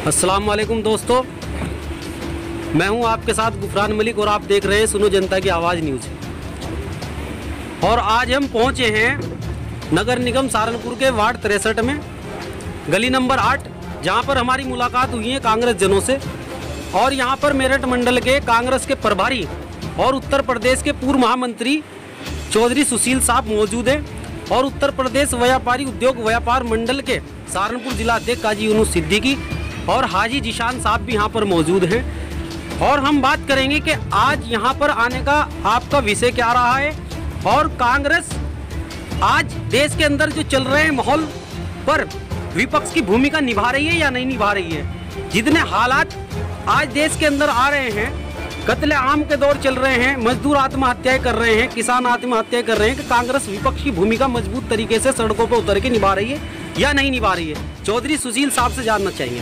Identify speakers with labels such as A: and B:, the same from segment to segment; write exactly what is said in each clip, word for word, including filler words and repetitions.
A: अस्सलाम वालेकुम दोस्तों, मैं हूं आपके साथ गुफरान मलिक और आप देख रहे हैं सुनो जनता की आवाज़ न्यूज़। और आज हम पहुंचे हैं नगर निगम सहारनपुर के वार्ड तिरसठ में गली नंबर आठ, जहां पर हमारी मुलाकात हुई है कांग्रेस जनों से। और यहां पर मेरठ मंडल के कांग्रेस के प्रभारी और उत्तर प्रदेश के पूर्व महामंत्री चौधरी सुशील साहब मौजूद हैं और उत्तर प्रदेश व्यापारी उद्योग व्यापार मंडल के सहारनपुर जिला अध्यक्ष काजी यूनुस सिद्दीकी और हाजी जिशान साहब भी यहाँ पर मौजूद हैं। और हम बात करेंगे कि आज यहाँ पर आने का आपका विषय क्या रहा है और कांग्रेस आज देश के अंदर जो चल रहे हैं माहौल पर विपक्ष की भूमिका निभा रही है या नहीं निभा रही है। जितने हालात आज देश के अंदर आ रहे हैं, कत्ले आम के दौर चल रहे हैं, मजदूर आत्महत्याएं कर रहे हैं, किसान आत्महत्याएं कर रहे हैं, कि कांग्रेस विपक्ष की भूमिका मजबूत तरीके से सड़कों पर उतर के निभा रही है या नहीं निभा रही है। चौधरी सुशील साहब से जानना चाहिए।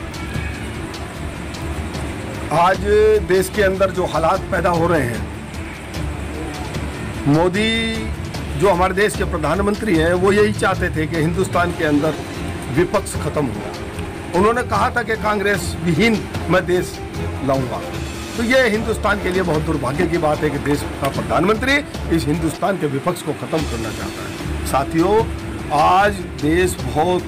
B: आज देश के अंदर जो हालात पैदा हो रहे हैं, मोदी जो हमारे देश के प्रधानमंत्री हैं वो यही चाहते थे कि हिंदुस्तान के अंदर विपक्ष खत्म हो। उन्होंने कहा था कि कांग्रेस विहीन मैं देश लाऊंगा। तो ये हिंदुस्तान के लिए बहुत दुर्भाग्य की बात है कि देश का प्रधानमंत्री इस हिंदुस्तान के विपक्ष को खत्म करना चाहता है। साथियों, आज देश बहुत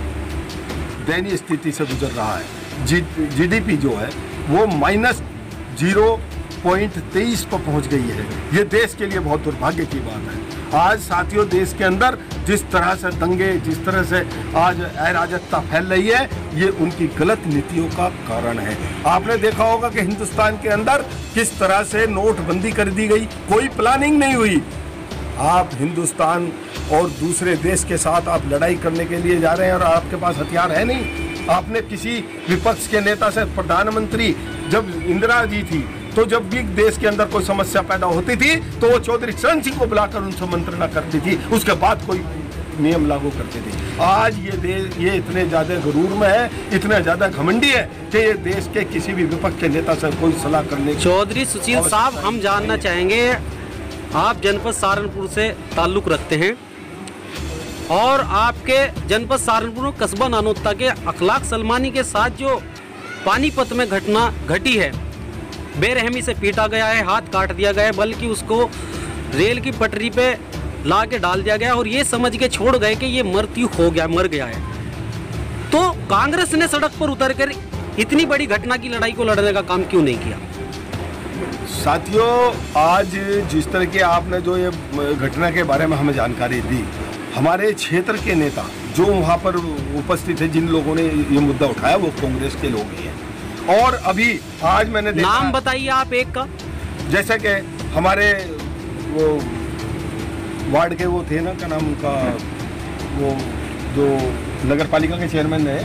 B: दयनीय स्थिति से गुजर रहा है। जी जीडीपी जो है वो माइनस जीरो पॉइंट तेईस पर पहुंच गई है। ये देश के लिए बहुत दुर्भाग्य की बात है। आज साथियों, देश के अंदर जिस तरह से दंगे, जिस तरह से आज अराजकता फैल रही है, ये उनकी गलत नीतियों का कारण है। आपने देखा होगा कि हिंदुस्तान के अंदर किस तरह से नोटबंदी कर दी गई, कोई प्लानिंग नहीं हुई। आप हिंदुस्तान और दूसरे देश के साथ आप लड़ाई करने के लिए जा रहे हैं और आपके पास हथियार है नहीं। आपने किसी विपक्ष के नेता से, प्रधानमंत्री जब इंदिरा जी थी तो जब भी देश के अंदर कोई समस्या पैदा होती थी तो वो चौधरी चरण सिंह को बुलाकर उनसे मंत्रणा करती थी, उसके बाद कोई नियम लागू करती थी। आज ये देश ये इतने ज़्यादा गुरूर में है, इतने ज़्यादा घमंडी है कि ये देश के किसी भी विपक्ष के नेता से कोई सलाह करने।
A: चौधरी सुशील साहब, हम जानना चाहेंगे, आप जनपद सहारनपुर से ताल्लुक़ रखते हैं और आपके जनपद सहारनपुर में कस्बा नानोत्ता के अखलाक सलमानी के साथ जो पानीपत में घटना घटी है, बेरहमी से पीटा गया है, हाथ काट दिया गया है, बल्कि उसको रेल की पटरी पे ला के डाल दिया गया और ये समझ के छोड़ गए कि ये मृत्यु हो गया, मर गया है। तो कांग्रेस ने सड़क पर उतर कर इतनी बड़ी घटना की लड़ाई को लड़ने का काम क्यों नहीं किया?
B: साथियों, आज जिस तरह के आपने जो ये घटना के बारे में हमें जानकारी दी, हमारे क्षेत्र के नेता जो वहाँ पर उपस्थित है, जिन लोगों ने ये मुद्दा उठाया वो कांग्रेस के लोग ही हैं। और अभी आज मैंने देखा,
A: नाम बताइए आप एक का।
B: जैसे कि हमारे वो वार्ड के वो थे ना, क्या नाम उनका, वो जो नगर पालिका के चेयरमैन है,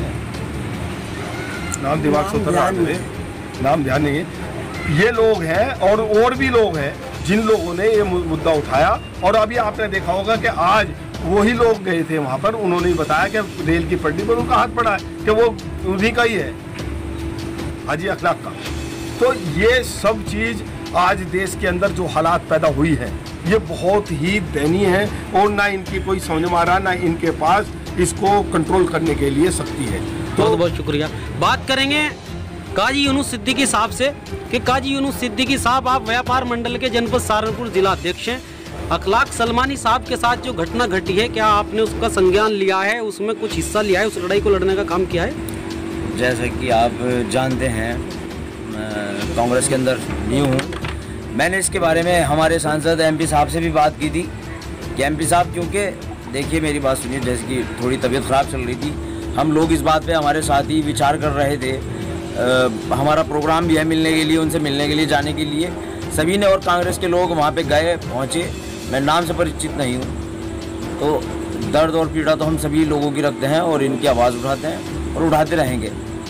B: नाम दिमाग से उतर रहा है, नाम ध्यान नहीं है। ये लोग हैं और और भी लोग हैं जिन लोगों ने ये मुद्दा उठाया। और अभी आपने देखा होगा कि आज वही लोग गए थे वहाँ पर, उन्होंने बताया कि रेल की पटरी पर उनका हाथ पड़ा है कि वो उन्हीं का ही है, हाजी अखलाक का। तो ये सब चीज़ आज देश के अंदर जो हालात पैदा हुई है ये बहुत ही दयनीय है और ना इनकी कोई समझ में आ रहा, ना इनके पास इसको कंट्रोल करने के लिए शक्ति है। तो
A: बहुत बहुत शुक्रिया। बात करेंगे काजी यूनुस सिद्दीकी साहब से कि काजी यूनुस सिद्दीकी साहब, आप व्यापार मंडल के जनपद सहारनपुर जिला अध्यक्ष हैं। अखलाक सलमानी साहब के साथ जो घटना घटी है, क्या आपने उसका संज्ञान लिया है, उसमें कुछ हिस्सा लिया है, उस लड़ाई को लड़ने का काम किया है?
C: जैसे कि आप जानते हैं, कांग्रेस के अंदर न्यू हूँ। मैंने इसके बारे में हमारे सांसद एमपी साहब से भी बात की थी कि एमपी साहब, क्योंकि देखिए मेरी बात सुनिए, जैसे कि थोड़ी तबीयत ख़राब चल रही थी, हम लोग इस बात पे हमारे साथ ही विचार कर रहे थे। आ, हमारा प्रोग्राम भी है मिलने के लिए, उनसे मिलने के लिए, जाने के लिए सभी ने, और कांग्रेस के लोग वहाँ पे गए, पहुँचे। मैं नाम से परिचित नहीं हूँ, तो दर्द और पीड़ा तो हम सभी लोगों की रखते हैं और इनकी आवाज़ उठाते हैं और उठाते रहेंगे।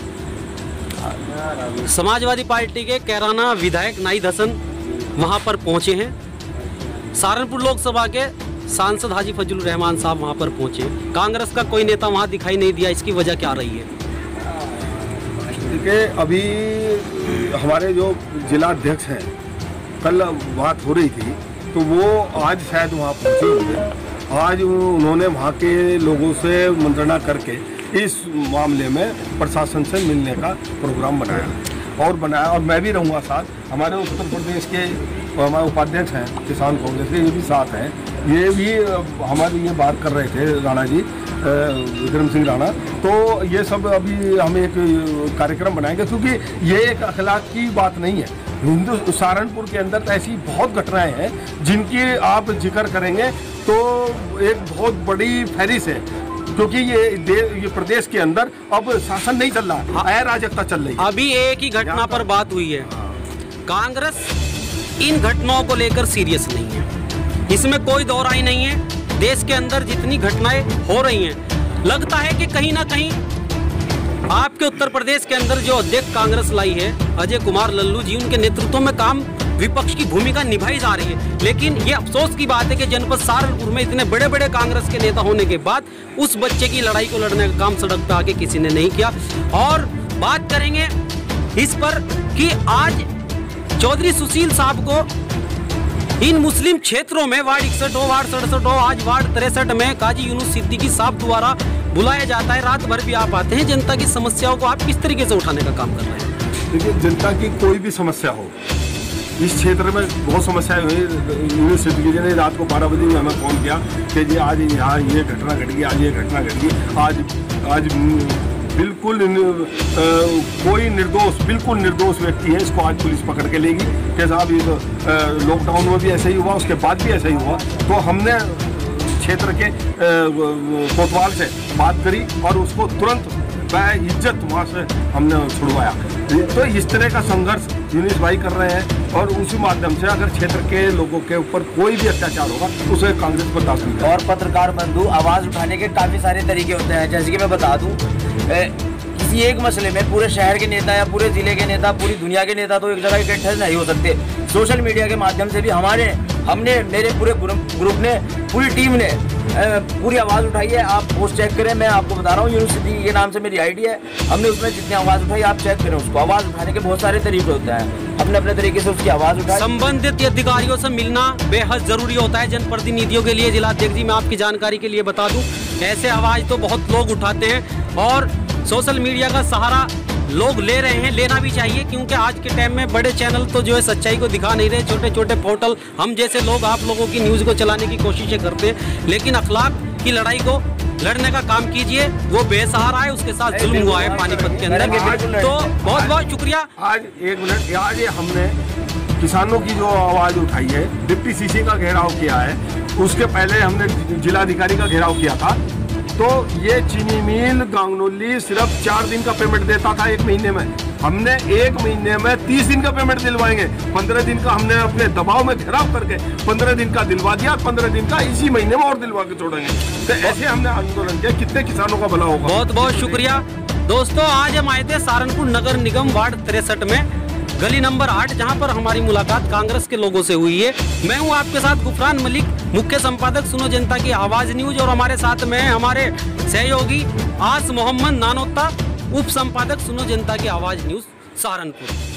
A: समाजवादी पार्टी के कैराना विधायक नाहिद हसन वहाँ पर पहुँचे हैं। सहारनपुर लोकसभा के सांसद हाजी फजलुर रहमान साहब वहाँ पर पहुँचे। कांग्रेस का कोई नेता वहाँ दिखाई नहीं दिया, इसकी वजह क्या रही है?
B: देखिए, अभी हमारे जो जिला अध्यक्ष हैं, कल बात हो रही थी तो वो आज शायद वहाँ पहुँचे होंगे। आज उन्होंने वहाँ के लोगों से मंत्रणा करके इस मामले में प्रशासन से मिलने का प्रोग्राम बनाया और बनाया और मैं भी रहूँगा साथ। हमारे उत्तर प्रदेश के हमारे उपाध्यक्ष हैं किसान कांग्रेस के, ये भी साथ हैं। ये भी हमारी ये बात कर रहे थे राणा जी, विक्रम सिंह राणा। तो ये सब अभी हम एक कार्यक्रम बनाएंगे, क्योंकि ये एक अखलाक की बात नहीं है। हिंदू सहारनपुर के अंदर तो ऐसी बहुत घटनाएं हैं जिनकी आप जिक्र करेंगे तो एक बहुत बड़ी फहरिस्त है, क्योंकि ये ये प्रदेश के अंदर अब शासन नहीं चल रहा, अराजकता चल रही है।
A: अभी एक ही घटना पर बात हुई है, कांग्रेस इन घटनाओं को लेकर सीरियस नहीं है, इसमें कोई दो राय नहीं है। देश के अंदर जितनी घटनाएं हो रही हैं, लगता है कि कहीं ना कहीं आपके उत्तर प्रदेश के अंदर जो अध्यक्ष कांग्रेस लाई है अजय कुमार लल्लू जी, उनके नेतृत्व में काम विपक्ष की भूमिका निभाई जा रही है। लेकिन ये अफसोस की बात है कि जनपद सहारनपुर में इतने बड़े बड़े कांग्रेस के नेता होने के बाद उस बच्चे की लड़ाई को लड़ने का काम सड़क पर आके किसी ने नहीं किया। और बात करेंगे इस पर कि आज चौधरी सुशील साहब को इन मुस्लिम क्षेत्रों में वार्ड इकसठ हो, वार्ड सड़सठ हो, आज वार्ड तिरसठ में काजी यूनुस सिद्दीकी साहब द्वारा बुलाया जाता है। रात भर भी आप आते हैं, जनता की समस्याओं को आप किस तरीके से उठाने का काम कर रहे हैं?
B: देखिए, जनता की कोई भी समस्या हो, इस क्षेत्र में बहुत समस्याएं हुई। यूनुस सिद्दीकी जी ने रात को बारह बजे हमें फोन किया कि जी आज यहाँ ये घटना घट गई, आज ये घटना घट गई, आज आज बिल्कुल कोई निर्दोष बिल्कुल निर्दोष व्यक्ति है, इसको आज पुलिस पकड़ के लेगी। कि साहब ये तो लॉकडाउन में भी ऐसा ही हुआ, उसके बाद भी ऐसा ही हुआ। तो हमने क्षेत्र के कोतवाल से बात करी और उसको तुरंत इज्जत वहाँ से हमने छुड़वाया। तो इस तरह का संघर्ष यूनुस भाई कर रहे हैं और उसी माध्यम से अगर क्षेत्र के लोगों के ऊपर कोई भी अत्याचार होगा उसे कांग्रेस बर्दाश्त नहीं करेगी।
C: और पत्रकार बंधु, आवाज़ उठाने के काफ़ी सारे तरीके होते हैं। जैसे कि मैं बता दूं, किसी एक मसले में पूरे शहर के नेता या पूरे ज़िले के नेता, पूरी दुनिया के नेता तो एक जगह इकट्ठे नहीं हो सकते। सोशल मीडिया के माध्यम से भी हमारे हमने मेरे पूरे ग्रुप ने, पूरी टीम ने पूरी आवाज़ उठाई है। आप पोस्ट चेक करें, मैं आपको बता रहा हूँ, यूनुस सिद्दीकी के नाम से मेरी आईडी है। हमने उसमें जितनी आवाज़ उठाई आप चेक करें उसको। आवाज़ उठाने के बहुत सारे तरीके होते हैं, अपने अपने तरीके से उसकी आवाज़ उठाएं।
A: संबंधित अधिकारियों से मिलना बेहद जरूरी होता है जनप्रतिनिधियों के लिए। जिलाध्यक्ष जी, मैं आपकी जानकारी के लिए बता दूं, ऐसे आवाज़ तो बहुत लोग उठाते हैं और सोशल मीडिया का सहारा लोग ले रहे हैं, लेना भी चाहिए, क्योंकि आज के टाइम में बड़े चैनल तो जो है सच्चाई को दिखा नहीं रहे। छोटे छोटे पोर्टल, हम जैसे लोग आप लोगों की न्यूज़ को चलाने की कोशिशें करते हैं, लेकिन अखलाक की लड़ाई को लड़ने का काम कीजिए। वो बेसहारा है, उसके साथ जुल्म हुआ है पानीपत के अंदर। तो बहुत बहुत शुक्रिया।
B: आज एक मिनट, आज हमने किसानों की जो आवाज़ उठाई है, डिप्टी सीसी का घेराव किया है, उसके पहले हमने जिलाधिकारी का घेराव किया था। तो ये चीनी मिल गांगनोली सिर्फ चार दिन का पेमेंट देता था एक महीने में, हमने एक महीने में तीस दिन का पेमेंट दिलवाएंगे। पंद्रह दिन का हमने अपने दबाव में घेराव करके पंद्रह दिन का दिलवा दिया, पंद्रह दिन का इसी महीने में और दिलवा के छोड़ेंगे। तो ऐसे हमने आंदोलन किया, कितने किसानों का भला होगा।
A: बहुत बहुत शुक्रिया दोस्तों। आज हम आए थे सहारनपुर नगर निगम वार्ड तिरसठ में, गली नंबर आठ, जहां पर हमारी मुलाकात कांग्रेस के लोगों से हुई है। मैं हूं आपके साथ गुफरान मलिक, मुख्य संपादक सुनो जनता की आवाज न्यूज, और हमारे साथ में हमारे सहयोगी आस मोहम्मद नानोता, उप संपादक सुनो जनता की आवाज न्यूज सहारनपुर।